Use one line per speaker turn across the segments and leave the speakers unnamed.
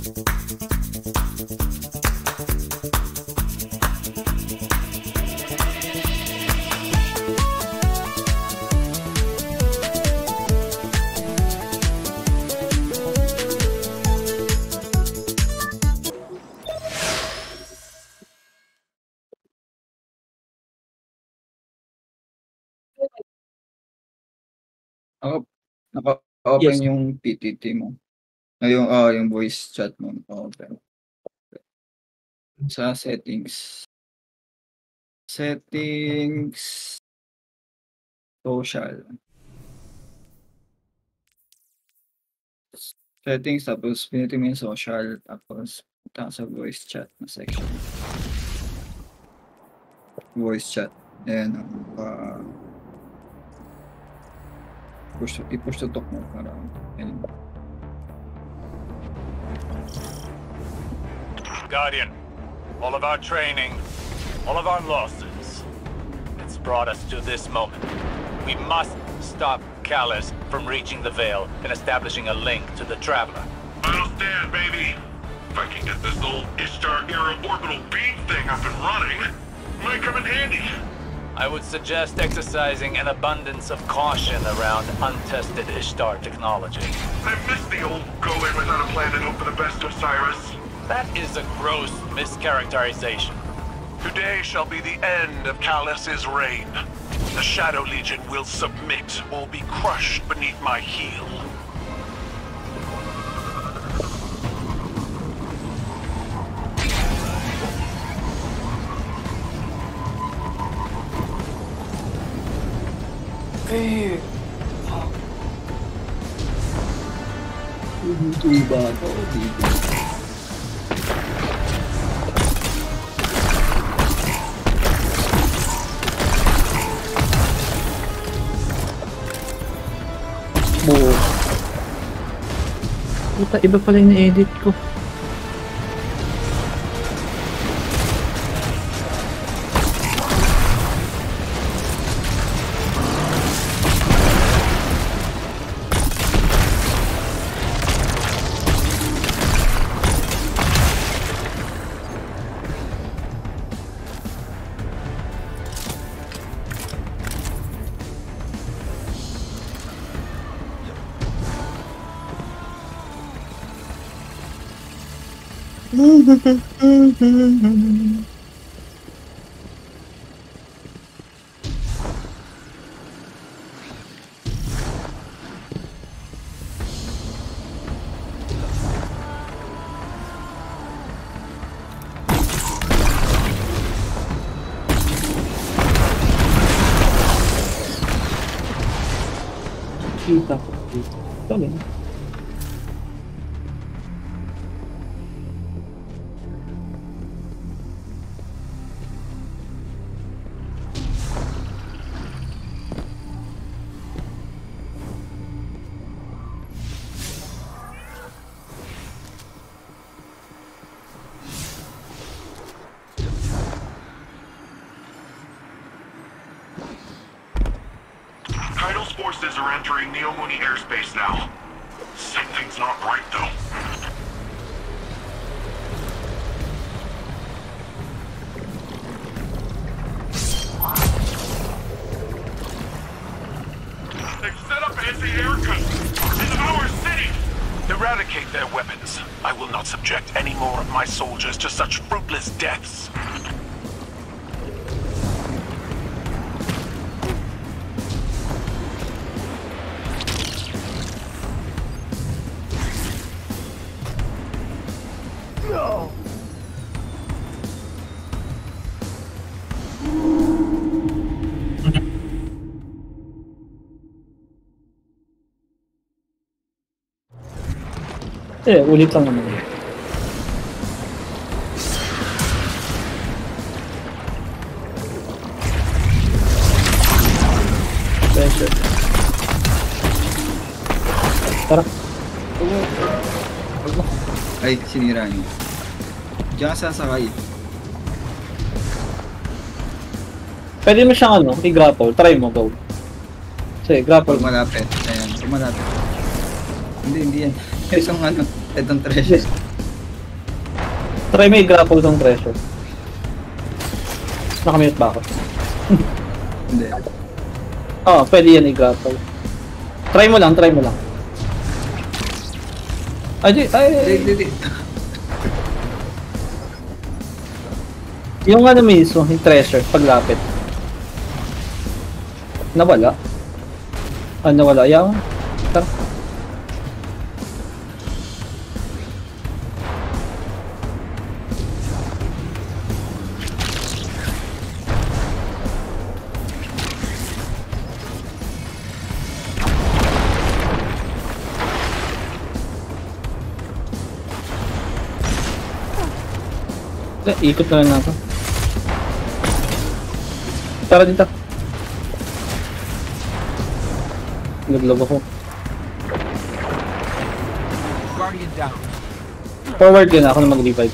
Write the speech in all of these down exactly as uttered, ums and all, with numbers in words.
Naka naka-open
Yes.
yung P T T mo. Ay yung, ah, yung voice chat mo naka-open. Sa settings. Settings. Social. Settings tapos pinitin mo yung social tapos punta ka sa voice chat na section. Voice chat. Ayan, uh, push, i-push to talk mo para ayan.
Guardian, all of our training, all of our losses, it's brought us to this moment. We must stop Callus from reaching the Veil and establishing a link to the Traveler.
I'll stand, baby. If I can get this old Ishtar-era orbital beam thing up and running, it might come in handy.
I would suggest exercising an abundance of caution around untested Ishtar technology.
I miss the old go-in without a plan and hope for the best of Cyrus.
That is a gross mischaracterization.
Today shall be the end of Callus's reign. The Shadow Legion will submit or be crushed beneath my heel.
Eh. Tuba ako dito.
Buo. Puta, iba pala yung edit ko. Kita ko. Ito lang.
Kaido's forces are entering Neomuni airspace now. Something's not right, though. They've set up anti-air guns in our city! Eradicate their weapons. I will not subject any more of my soldiers to such fruitless deaths.
Eh, ulit lang naman. Pressure. Tara.
Ay, sinira niyo. Diyan ka sasakay.
Pwede mo siyang ano, i-grapple. Try mo, go. Sige, grapple.
Pag malapit. Ayan, pag malapit. Hindi, hindi yan. Itong ano, itong treasure.
Try may grapple ng treasure. Nakamute ba ako?
Hindi.
Oo, oh, pwede yan i-grapple. Try mo lang, try mo lang. Ay, di, ay,
Hindi, hindi, hindi.
yung ano mismo, yung treasure, paglapit. Nawala. Ah, nawala. Ayaw. Tara. Eh, ikot na lang natin. Tara dito. Naglag ako.
Guardian down.
Forward yun, ako na mag-revive.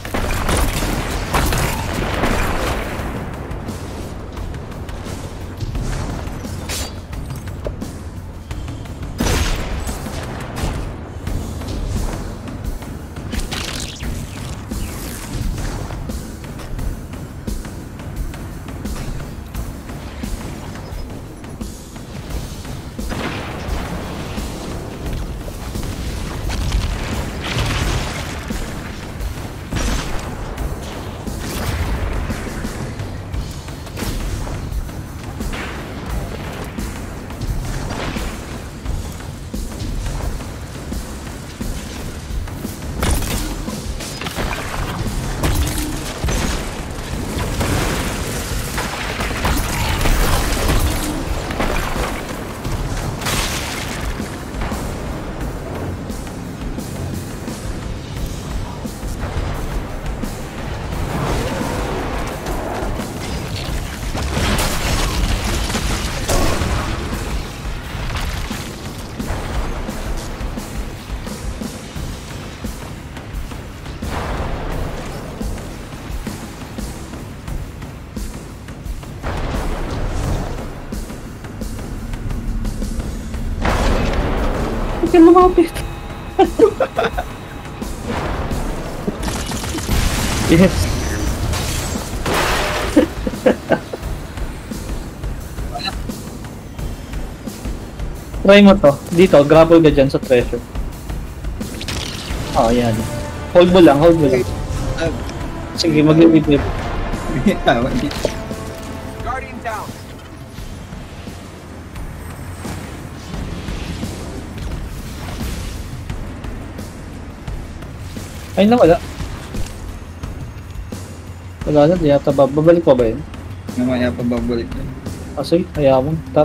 Huwag ka lumapit. Yes. Try mo to. Dito, grapple ka dyan sa treasure. Oo, oh, yan. Hold mo lang, hold mo lang.
Ah,
Sige, mag-revive.
ah, hindi.
Guardian down.
Ay, nawala. Wala na, di yata ba? Babalik pa ba yun?
Mamaya pa babalik na.
Ah, sige, hayaan mo. Tara.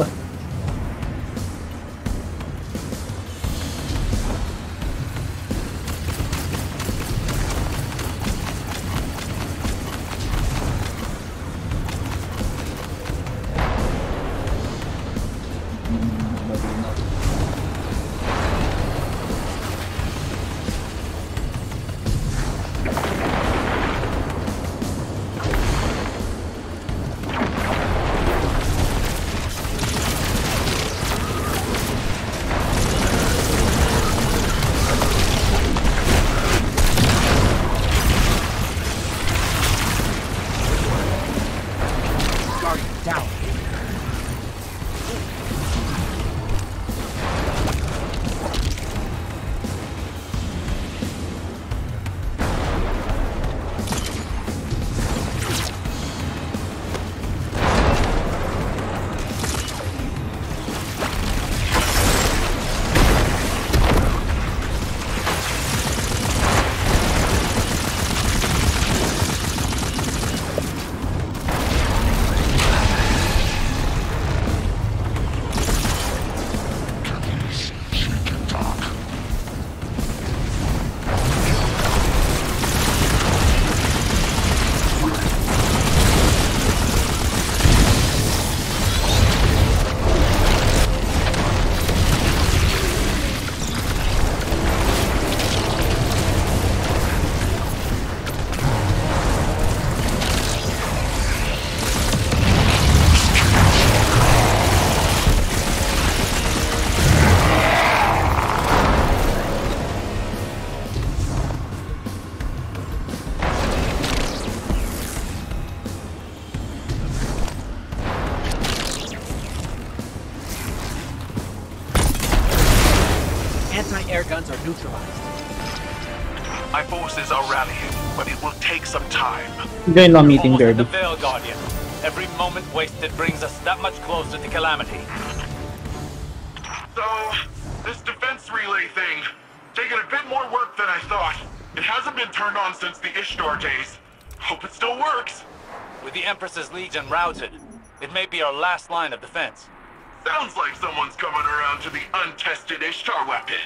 neutralized.
My forces are rallying, but it will take some time.
Join lang meeting,
Almost at
Derby.
the Veil, Guardian. Every moment wasted brings us that much closer to Calamity.
So, this defense relay thing, taking a bit more work than I thought. It hasn't been turned on since the Ishtar days. Hope it still works.
With the Empress's Legion routed, it may be our last line of defense.
Sounds like someone's coming around to the untested Ishtar weapon.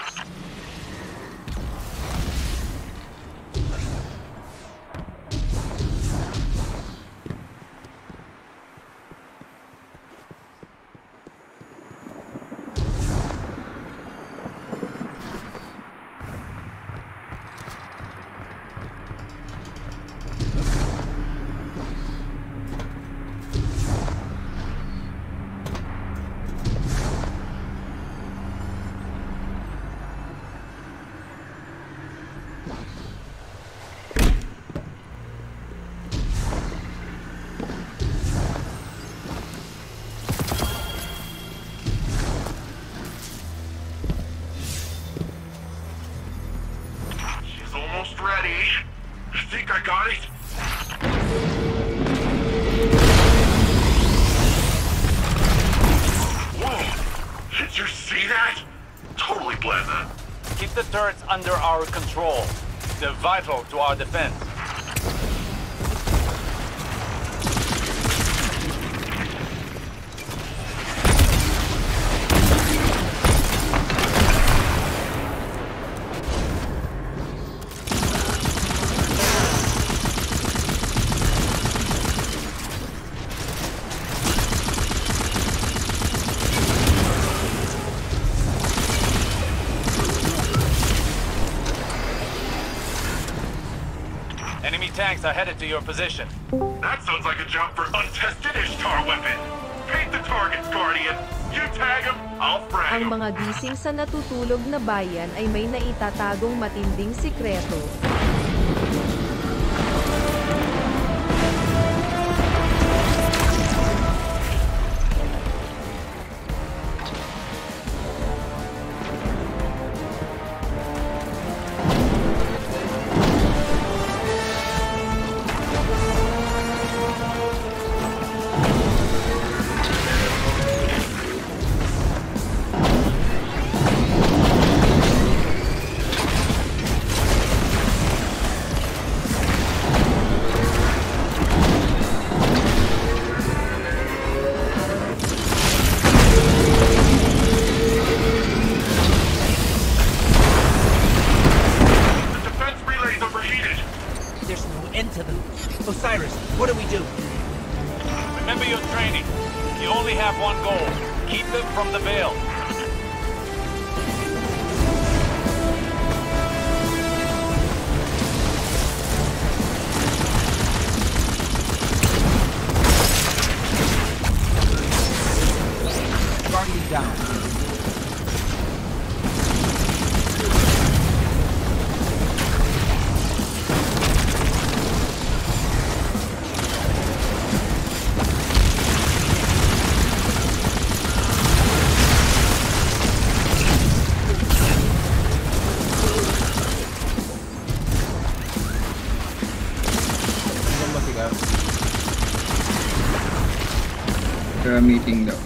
Almost ready. I think I got it. Whoa! Did you see that? Totally pleasant.
Keep the turrets under our control. They're vital to our defense. Enemy tanks are headed to your position.
That sounds like a job for untested Ishtar weapon. Paint the targets, Guardian. You tag them, I'll frag
Ang
them.
mga gising sa natutulog na bayan ay may naitatagong matinding sikreto.
Osiris, what do we do?
Remember your training. You only have one goal. Keep them from the Veil.
Guardian down.
Kaya meeting daw.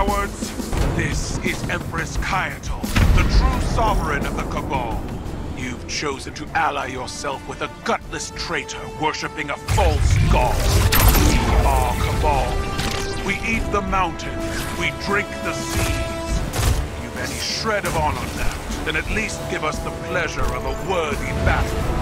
cowards! This is Empress Kyato, the true sovereign of the Cabal. You've chosen to ally yourself with a gutless traitor worshipping a false god. We are Cabal. We eat the mountains. We drink the seas. If you've any shred of honor left, then at least give us the pleasure of a worthy battle.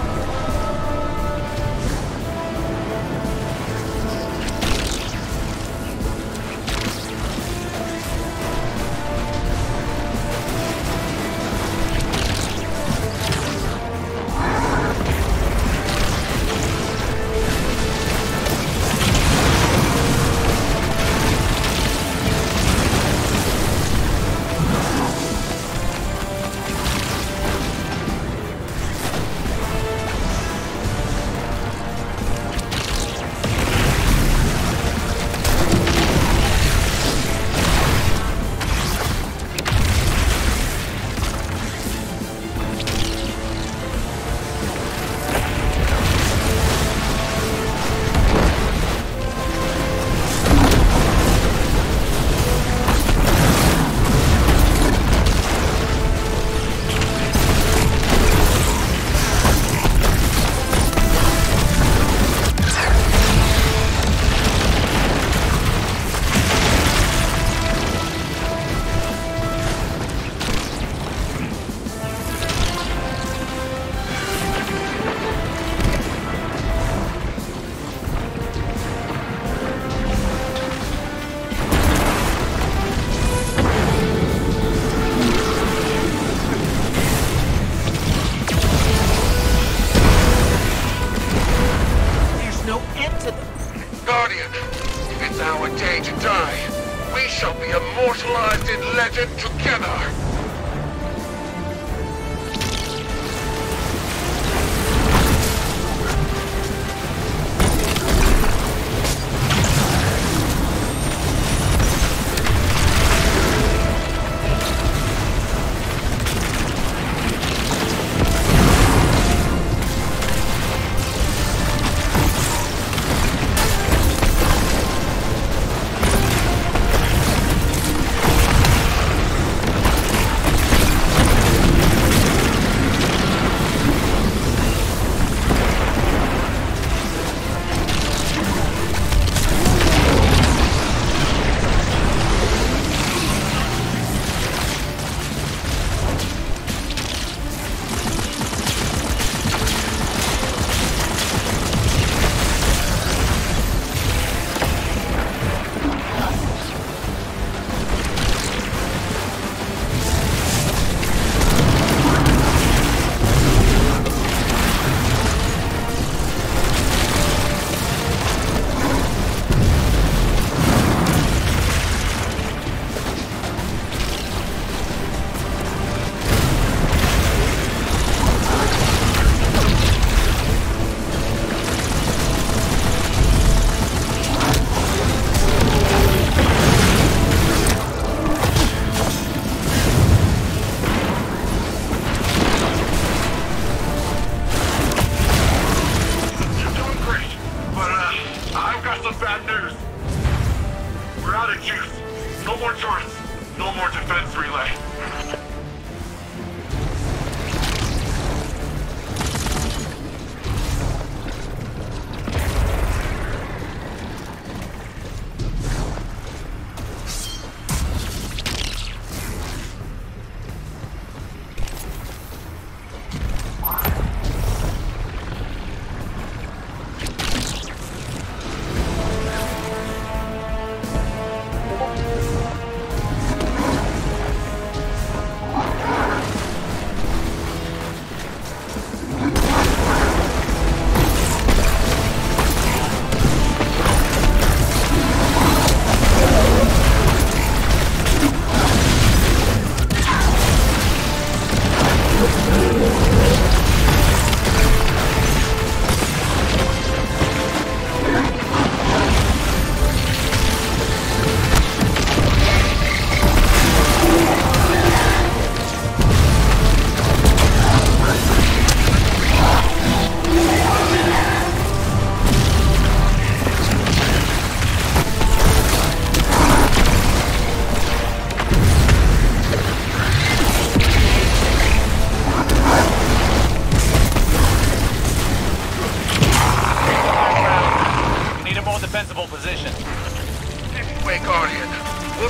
Immortalized in legend together!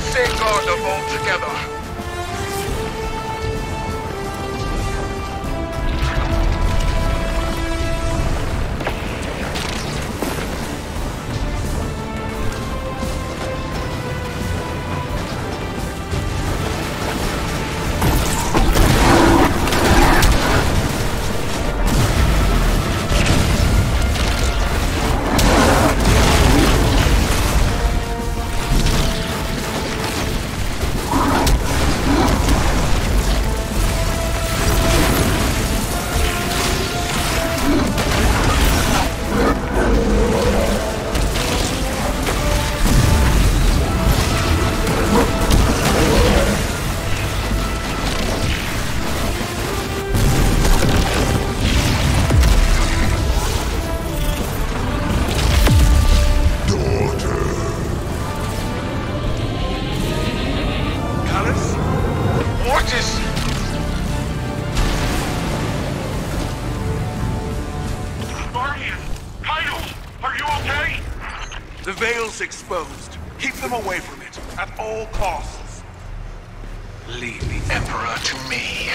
safeguard the vault together. Exposed. Keep them away from it at all costs. Leave the Emperor to me.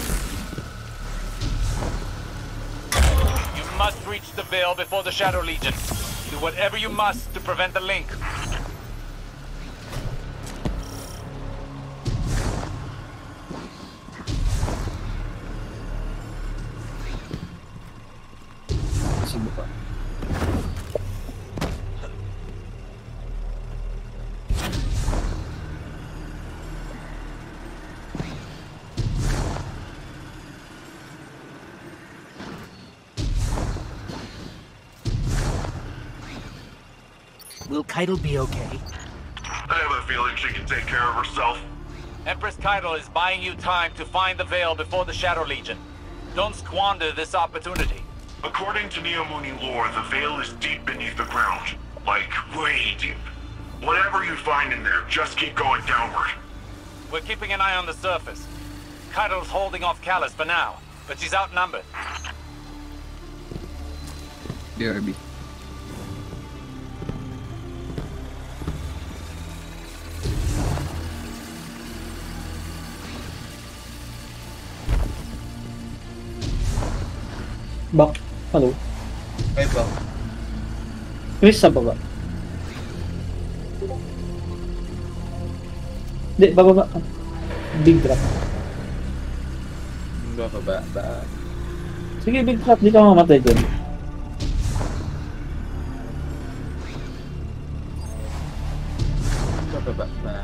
You must reach the Veil before the Shadow Legion. Do whatever you must to prevent the link.
Sino pa?
Will Keitel be okay?
I have a feeling she can take care of herself.
Empress Keitel is buying you time to find the Veil before the Shadow Legion. Don't squander this opportunity.
According to Neomuni lore, the Veil is deep beneath the ground. Like, way deep. Whatever you find in there, just keep going downward.
We're keeping an eye on the surface. Keitel's holding off Callus for now, but she's outnumbered.
B R B.
Back. Hello.
May ba?
Kris sa baba. Di, bababa ka. Big drop.
Bababa ba?
Sige, big drop. Di ka mamatay dyan.
Bababa ba?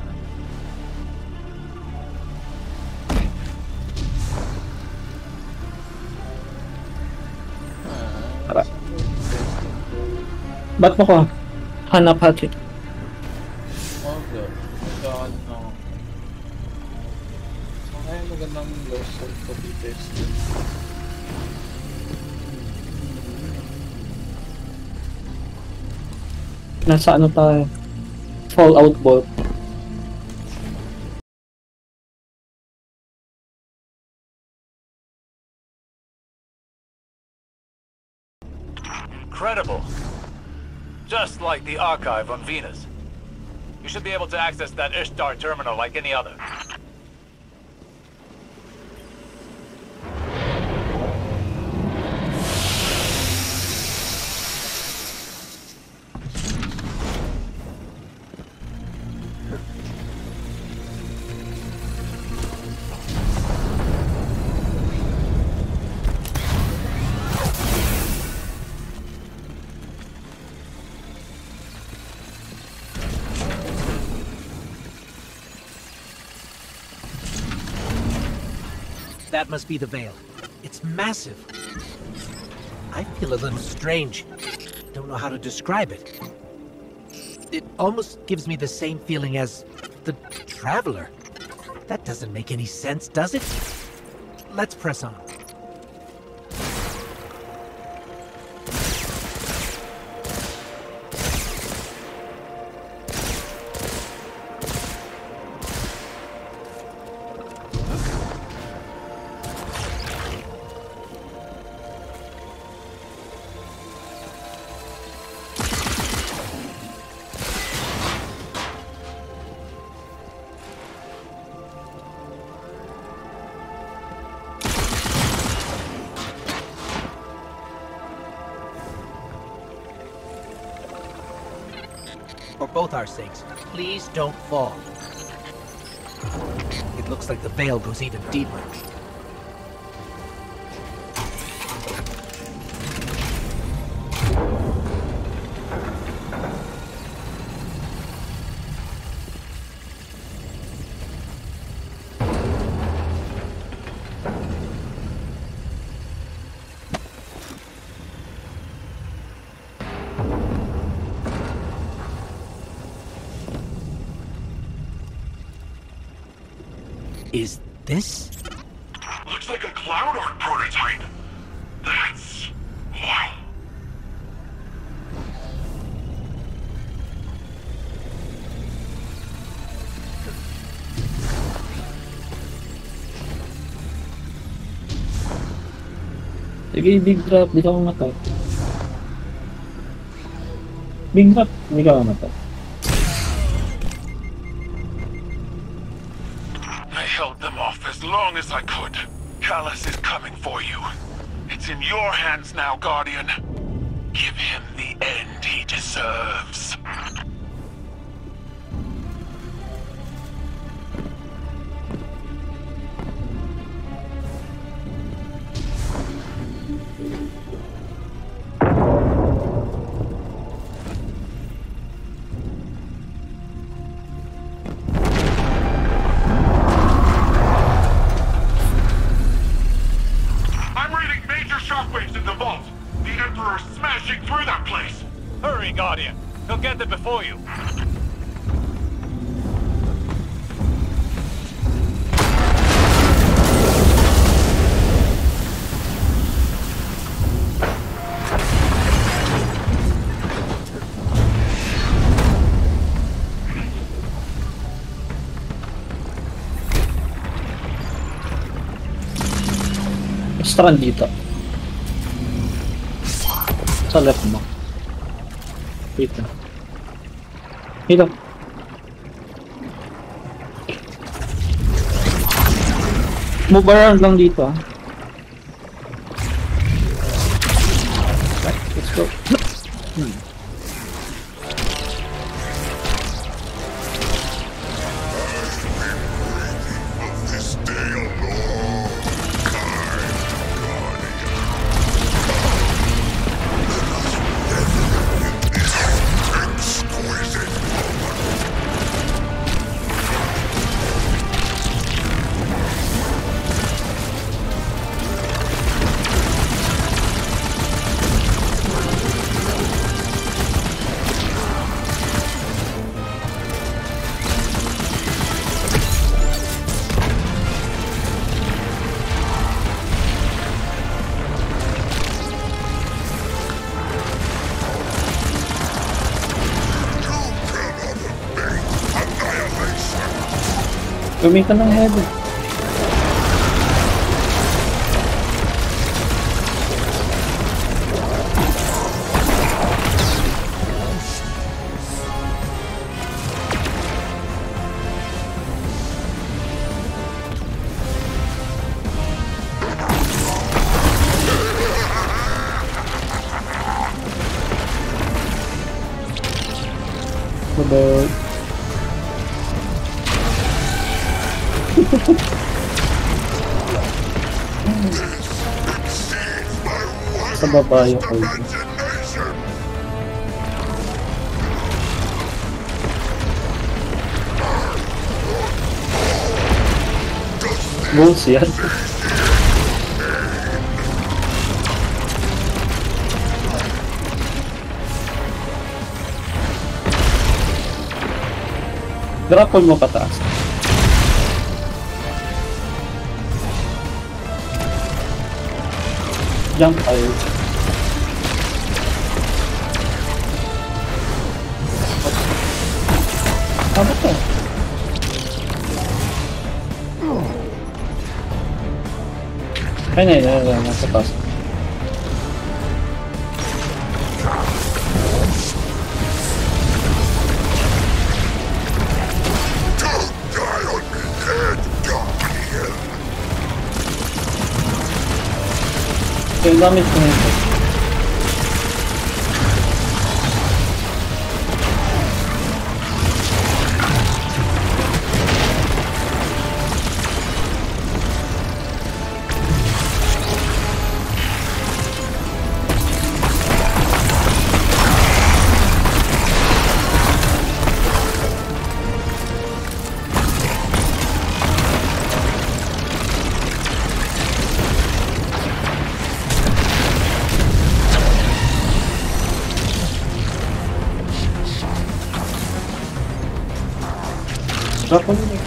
Tara. Ba't mo ko hanap hatchet?
Okay. Magkaan na. Saan kaya magandang lost soul to be tested?
Nasa ano tayo? Fallout Vault.
Incredible. Just like the archive on Venus. You should be able to access that Ishtar terminal like any other.
That must be the Veil. It's massive. I feel a little strange. Don't know how to describe it. It almost gives me the same feeling as the Traveler. That doesn't make any sense, does it? Let's press on. For both our sakes, please don't fall. It looks like the veil goes even deeper. Is this?
Looks like a cloud art prototype. That's... wow.
Sige, big drop. Di ka mamatay. Big drop. Di ka mamatay.
I held them off as long as I could. Callus is coming for you. It's in your hands now, Guardian. Give him the end he deserves. I'm reading major shockwaves in the vault. The Emperor's smashing through that place.
Hurry, Guardian. He'll get there before you.
Strand dito. Sa left mo. Dito. Dito. Move around lang dito ah. Right, let's go. Hmm.
This day alone, kind Guardian. Exquisite moment.
Gamitan ng heavy. Bye-bye. Sa baba yung old. Bulls yan. Drapon mo pataas. Jump tayo. Ano to? Ay, na, na, na, nasa taas. Yung gamit ko nito. Drop mo muna.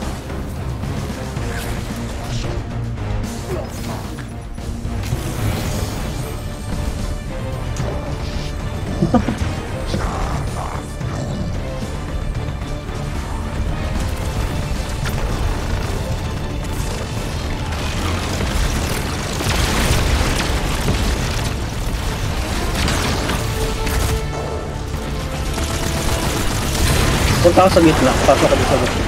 Punta ka sa gitna, pasok ka sa gitna.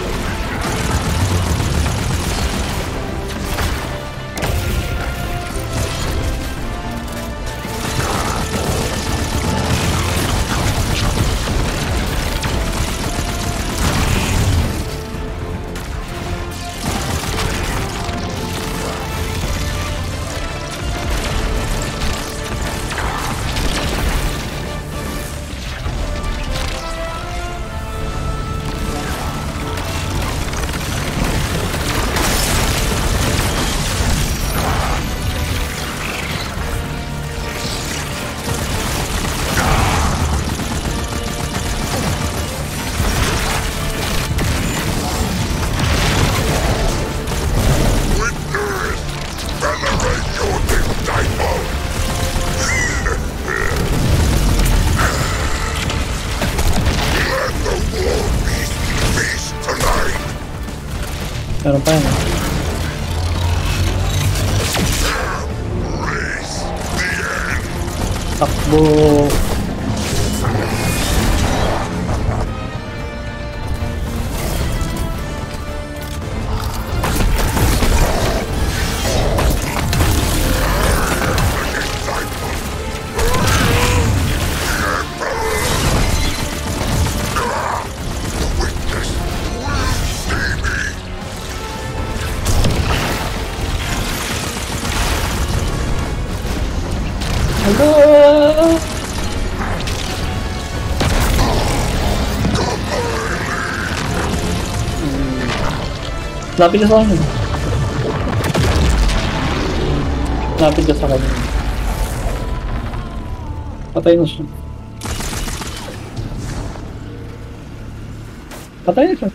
Meron pa yun. Takbo. Hello! Lapit ka sa akin. Lapit ka sa akin. Patay na siya. Patay na siya.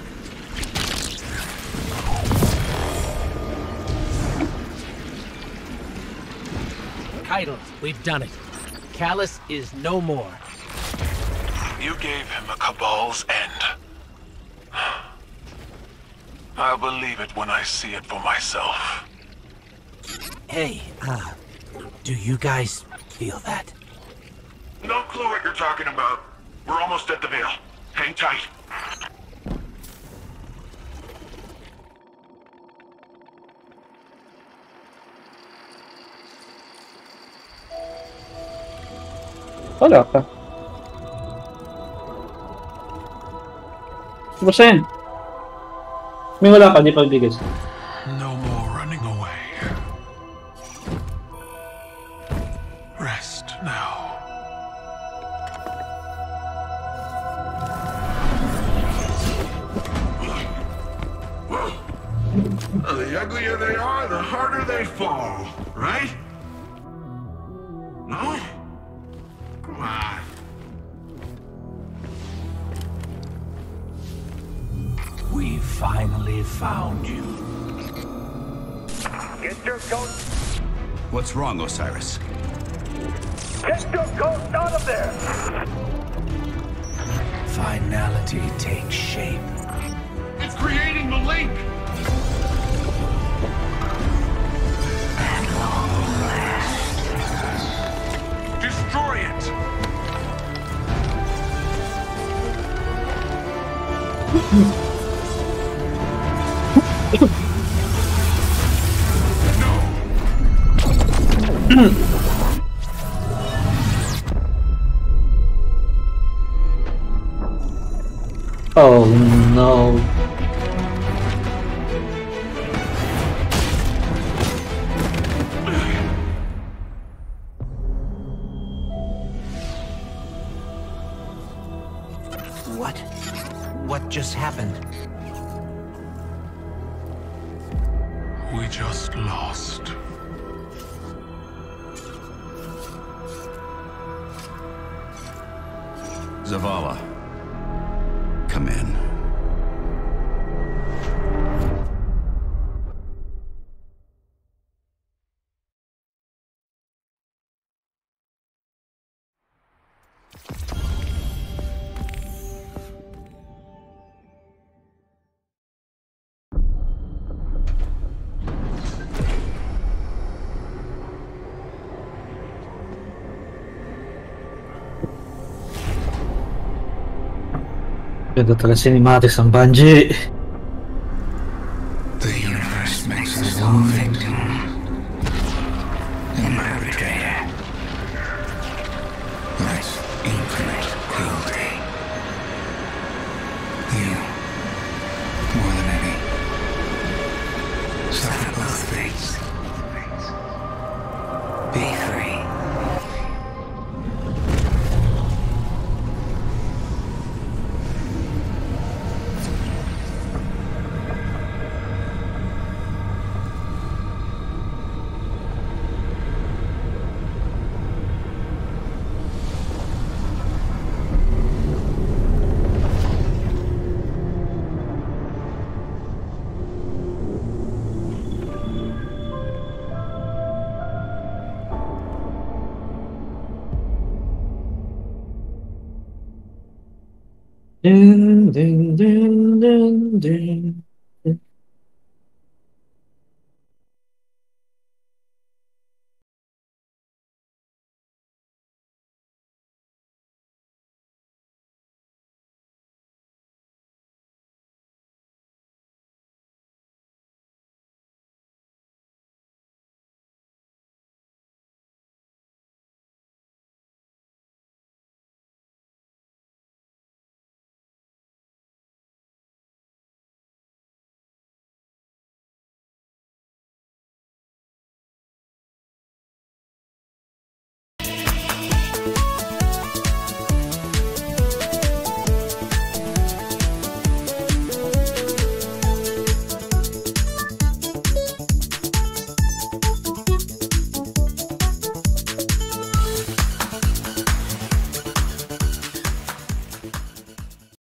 Idol, we've done it. Callus is no more.
You gave him a Cabal's end. I'll believe it when I see it for myself.
Hey, uh, do you guys feel that?
No clue what you're talking about. We're almost at the Veil. Hang tight.
Wala ka. Basta yan. May wala ka, di pa bigay.
No more running away. Rest now. The uglier they are, the harder they fall, right? No? Come on.
We finally found you.
Get your ghost!
What's wrong, Osiris?
Get your ghost out of there!
Finality takes shape.
It's creating the link!
At long last.
Destroy it!
Oh no.
What? What just happened?
We just lost.
Zavala. Come in.
Ganda talaga cinematics ng Bungie.
The universe makes us all victim. And my betrayer. Life's infinite cruelty. You, more than any, suffer both fates. Be free.
Dun, dun, dun, dun, dun.